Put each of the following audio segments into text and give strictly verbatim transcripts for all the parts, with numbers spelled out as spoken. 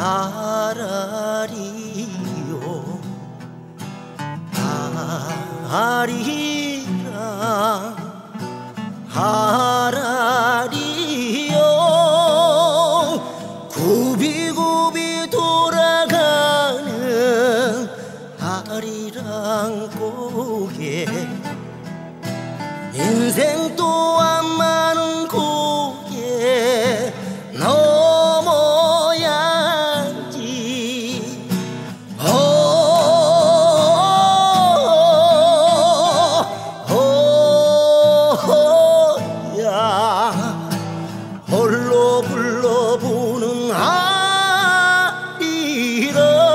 아라리요 아리랑 아라리요 굽이굽이 돌아가는 아리랑 고개 인생 또한 많은 고개 넘어야지. 오, 오, 오, 야 홀로 불러보는 아리랑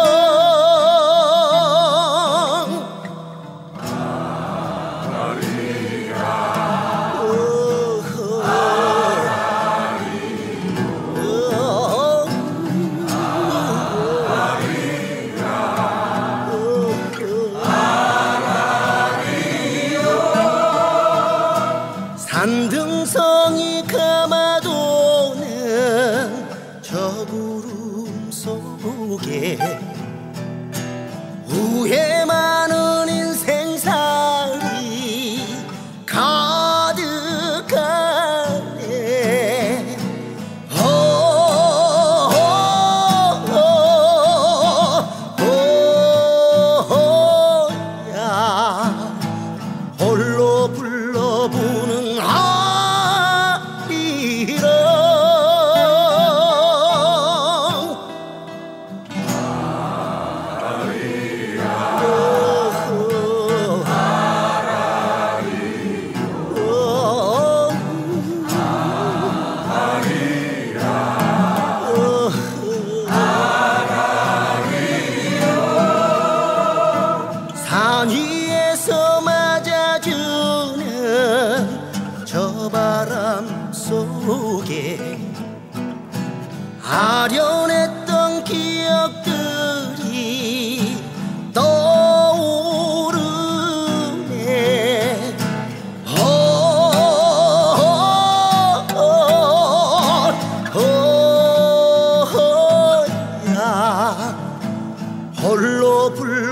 산등성이 감아도는 저 구름 속에 후회 많은 인생살이 가득하네. 오, 오, 오, 오, 오, 야 홀로 불러보는 아리랑 산 위에서 맞아주는 저 바람 속에 아련했던 기억들이 떠오르네. 오, 오, 오, 오, 야 홀로 불